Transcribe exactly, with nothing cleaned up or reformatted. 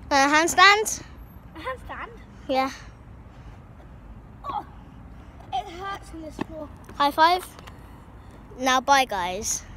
Uh, handstand? A handstand? Yeah. Oh, it hurts in this floor. High five? Now bye guys.